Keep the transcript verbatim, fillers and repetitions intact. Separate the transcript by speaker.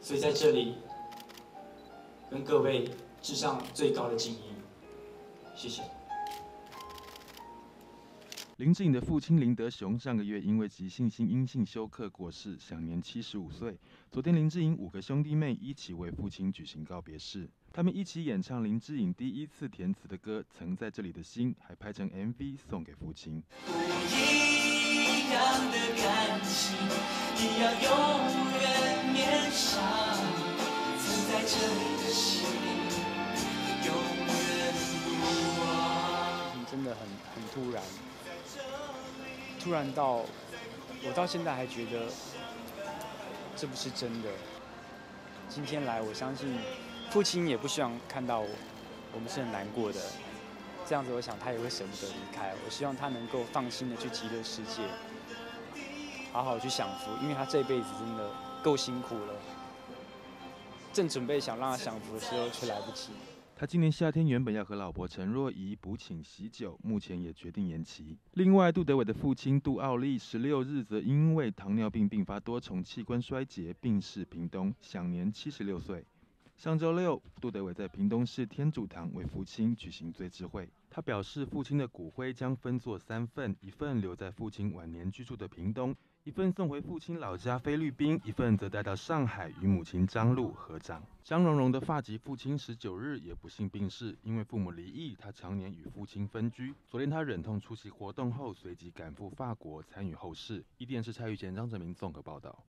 Speaker 1: 所以在这里跟各位致上最高的敬意，谢谢。
Speaker 2: 林志颖的父亲林德雄上个月因为急性心因性休克过世，享年七十五岁。昨天，林志颖五个兄弟妹一起为父亲举行告别式，他们一起演唱林志颖第一次填词的歌《曾在这里的心》，还拍成 M V 送给父亲。
Speaker 3: 不一样的感情，一样永远面上，曾在这里的心，永远不忘。
Speaker 4: 真的很很突然。突然到我到现在还觉得这不是真的。今天来，我相信父亲也不希望看到我，我们是很难过的。这样子，我想他也会舍不得离开。我希望他能够放心的去极乐世界，好好去享福，因为他这辈子真的够辛苦了。正准备想让他享福的时候，却来不及。
Speaker 2: 他今年夏天原本要和老婆陈若仪补请喜酒，目前也决定延期。另外，杜德伟的父亲杜奥利十六日则因为糖尿病并发多重器官衰竭病逝屏东，享年七十六岁。上周六，杜德伟在屏东市天主堂为父亲举行追悼会。他表示，父亲的骨灰将分作三份，一份留在父亲晚年居住的屏东，一份送回父亲老家菲律宾，一份则带到上海与母亲张露合葬。张荣荣的发籍父亲十九日也不幸病逝，因为父母离异，他常年与父亲分居。昨天他忍痛出席活动后，随即赶赴法国参与后事。一电视蔡玉贤、张哲明综合报道。